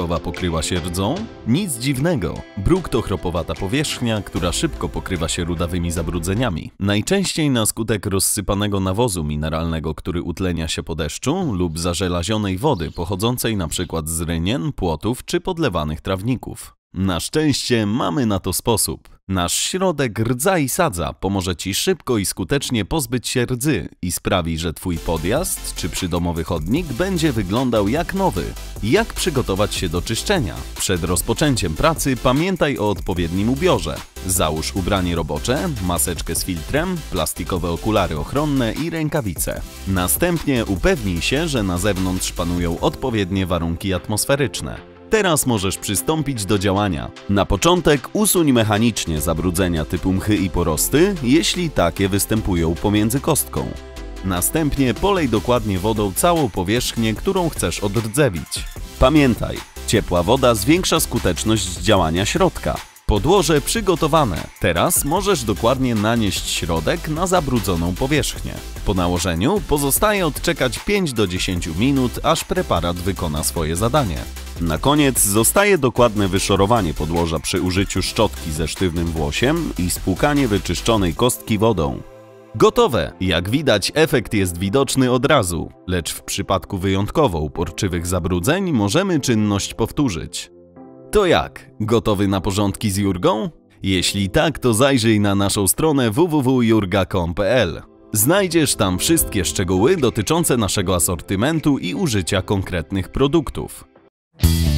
brukowa pokryła się rdzą? Nic dziwnego. Bruk to chropowata powierzchnia, która szybko pokrywa się rudawymi zabrudzeniami. Najczęściej na skutek rozsypanego nawozu mineralnego, który utlenia się po deszczu lub zażelazionej wody pochodzącej np. z rynien, płotów czy podlewanych trawników. Na szczęście mamy na to sposób. Nasz środek Rdza i Sadza pomoże Ci szybko i skutecznie pozbyć się rdzy i sprawi, że Twój podjazd czy przydomowy chodnik będzie wyglądał jak nowy. Jak przygotować się do czyszczenia? Przed rozpoczęciem pracy pamiętaj o odpowiednim ubiorze. Załóż ubranie robocze, maseczkę z filtrem, plastikowe okulary ochronne i rękawice. Następnie upewnij się, że na zewnątrz panują odpowiednie warunki atmosferyczne. Teraz możesz przystąpić do działania. Na początek usuń mechanicznie zabrudzenia typu mchy i porosty, jeśli takie występują pomiędzy kostką. Następnie polej dokładnie wodą całą powierzchnię, którą chcesz odrdzewić. Pamiętaj, ciepła woda zwiększa skuteczność działania środka. Podłoże przygotowane. Teraz możesz dokładnie nanieść środek na zabrudzoną powierzchnię. Po nałożeniu pozostaje odczekać 5 do 10 minut, aż preparat wykona swoje zadanie. Na koniec zostaje dokładne wyszorowanie podłoża przy użyciu szczotki ze sztywnym włosiem i spłukanie wyczyszczonej kostki wodą. Gotowe! Jak widać, efekt jest widoczny od razu, lecz w przypadku wyjątkowo uporczywych zabrudzeń możemy czynność powtórzyć. To jak? Gotowy na porządki z Jurgą? Jeśli tak, to zajrzyj na naszą stronę www.jurga.com.pl. Znajdziesz tam wszystkie szczegóły dotyczące naszego asortymentu i użycia konkretnych produktów.